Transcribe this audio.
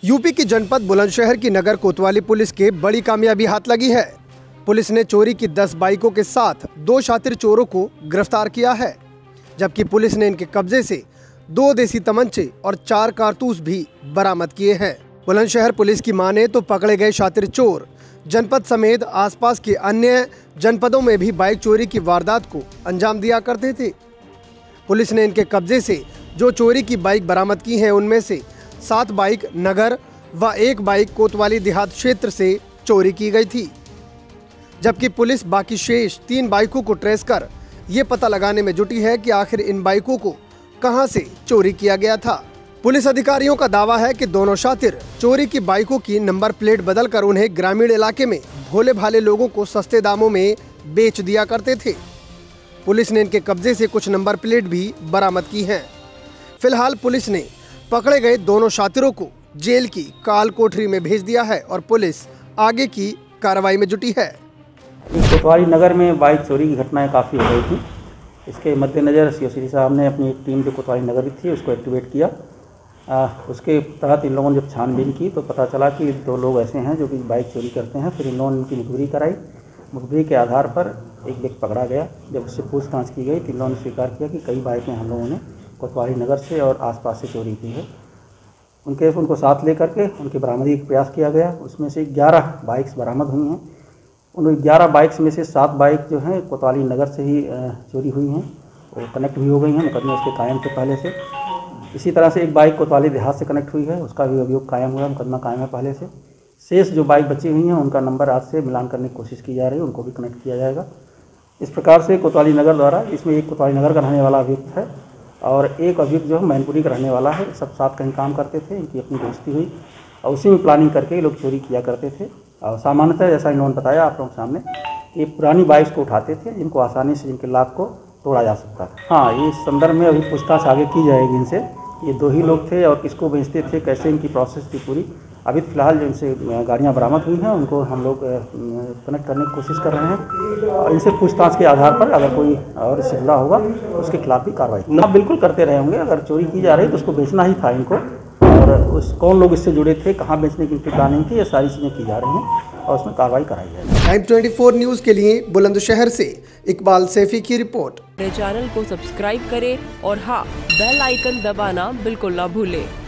UP की जनपद बुलंदशहर की नगर कोतवाली पुलिस के बड़ी कामयाबी हाथ लगी है। पुलिस ने चोरी की 10 बाइकों के साथ 2 शातिर चोरों को गिरफ्तार किया है, जबकि पुलिस ने इनके कब्जे से 2 देसी तमंचे और 4 कारतूस भी बरामद किए हैं। बुलंदशहर पुलिस की माने तो पकड़े गए शातिर चोर जनपद समेत आसपास के अन्य जनपदों में भी बाइक चोरी की वारदात को अंजाम दिया करते थे। पुलिस ने इनके कब्जे से जो चोरी की बाइक बरामद की हैं, उनमें से 7 बाइक नगर व 1 बाइक कोतवाली देहात क्षेत्र से चोरी की गई थी, जबकि पुलिस बाकी शेष 3 बाइकों को ट्रेस कर ये पता लगाने में जुटी है कि आखिर इन बाइकों को कहां से चोरी किया गया था। पुलिस अधिकारियों का दावा है कि दोनों शातिर चोरी की बाइकों की नंबर प्लेट बदलकर उन्हें ग्रामीण इलाके में भोले भाले लोगों को सस्ते दामों में बेच दिया करते थे। पुलिस ने इनके कब्जे से कुछ नंबर प्लेट भी बरामद की हैं। फिलहाल पुलिस ने पकड़े गए दोनों शातिरों को जेल की काल कोठरी में भेज दिया है और पुलिस आगे की कार्रवाई में जुटी है। कोतवाली नगर में बाइक चोरी की घटनाएं काफ़ी हो रही थी। इसके मद्देनज़र सीओ साहब ने अपनी एक टीम जो कोतवाली नगर थी उसको एक्टिवेट किया। उसके तहत इन लोगों ने जब छानबीन की तो पता चला कि 2 लोग ऐसे हैं जो कि बाइक चोरी करते हैं। फिर इन लोगों ने इनकी मुखबिरी कराई। मुखबिरी के आधार पर एक व्यक्ति पकड़ा गया। जब उससे पूछताछ की गई तो इन लोगों ने स्वीकार किया कि कई बाइकें हम लोगों ने कोतवाली नगर से और आसपास से चोरी की है। उनको साथ लेकर के उनके बरामदगी का प्रयास किया गया। उसमें से 11 बाइक्स बरामद हुई हैं। उन 11 बाइक्स में से 7 बाइक जो हैं कोतवाली नगर से ही चोरी हुई हैं, वो कनेक्ट भी हो गई हैं। मुकदमे उसके कायम थे पहले से। इसी तरह से एक बाइक कोतवाली देहात से कनेक्ट हुई है, उसका भी अभियोग कायम हुआ, मुकदमा कायम है पहले से। शेष जो बाइक बची हुई हैं उनका नंबर आज से मिलान करने की कोशिश की जा रही है, उनको भी कनेक्ट किया जाएगा। इस प्रकार से कोतवाली नगर द्वारा, इसमें एक कोतवाली नगर का रहने वाला अभियुक्त है और एक अभियुक्त जो है मैनपुरी का रहने वाला है। सब साथ कहीं काम करते थे, इनकी अपनी दोस्ती हुई और उसी में प्लानिंग करके ये लोग चोरी किया करते थे। और सामान्यतः जैसा इन्होंने बताया आप लोगों के सामने, ये पुरानी बाइक्स को उठाते थे जिनको आसानी से जिनके लाख को तोड़ा जा सकता था। हाँ, ये इस संदर्भ में अभी पूछताछ आगे की जाएगी इनसे। ये 2 ही लोग थे और किसको बेचते थे, कैसे इनकी प्रोसेस थी पूरी। अभी फ़िलहाल जो इनसे गाड़ियाँ बरामद हुई हैं उनको हम लोग कनेक्ट करने की कोशिश कर रहे हैं और इनसे पूछताछ के आधार पर अगर कोई और इससे जुड़ा होगा तो उसके खिलाफ भी कार्रवाई ना बिल्कुल करते रहे होंगे। अगर चोरी की जा रही तो उसको बेचना ही था इनको, और कौन लोग इससे जुड़े थे, कहाँ बेचने की इनकी प्लानिंग थी, ये सारी चीज़ें की जा रही हैं और उसमें कार्रवाई कराई जाएगी। टाइम 24 न्यूज़ के लिए बुलंदशहर से इकबाल सैफी की रिपोर्ट। चैनल को सब्सक्राइब करें और हाँ, बेल आइकन दबाना बिल्कुल ना भूलें।